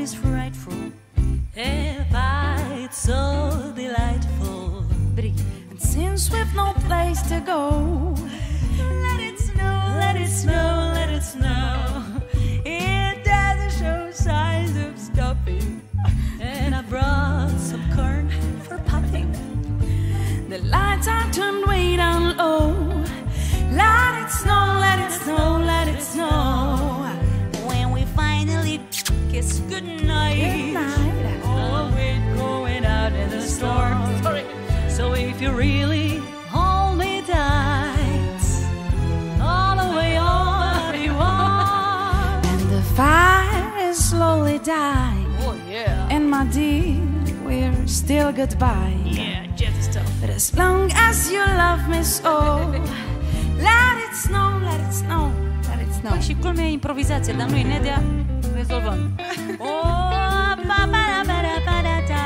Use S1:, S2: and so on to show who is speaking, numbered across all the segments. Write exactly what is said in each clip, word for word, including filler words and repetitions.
S1: is frightful. If it's so delightful.
S2: And since we've no place to go,
S1: let it snow, let it snow, let it snow. It doesn't show signs of stopping. And I brought some corn for popping.
S2: The lights are turned way down low. Let it snow, let it snow, let it snow.
S1: When we finally kiss goodnight,
S2: Good night.
S1: oh, we're going out in the storm. Sorry. So if you really hold me tight, all the way on you want.
S2: And the fire is slowly dying.
S1: Oh yeah.
S2: And my dear, we're still goodbye.
S1: Yeah, just stuff.
S2: But as long as you love me so, let it snow, let it snow, let it snow.
S1: Păi și culmea e improvizație, dar noi, Nedia, rezolvăm. Oh, ba, ba, ba, ba, ba, da, da.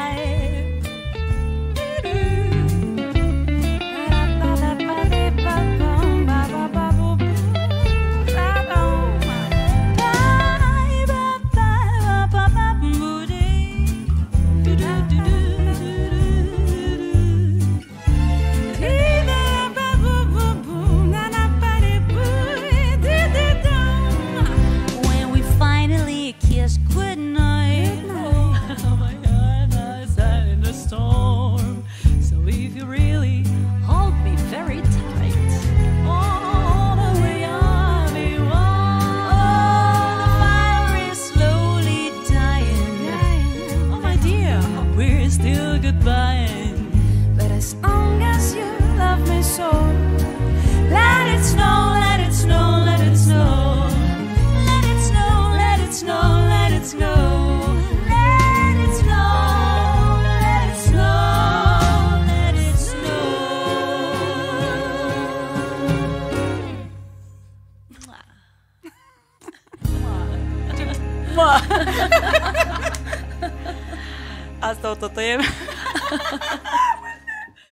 S1: When we finally kiss goodnight, oh my God, I sat in the storm. So if you really hold me very tight, all the way on the wall, oh, the fire is slowly dying. Oh my dear, we're still goodbying.
S2: But as long as you love me so,
S1: Let it snow, let it snow, let it snow. Let it snow, let it snow, let it snow. Let it snow, let it snow, let it snow. Mua. Asta o tătăiem.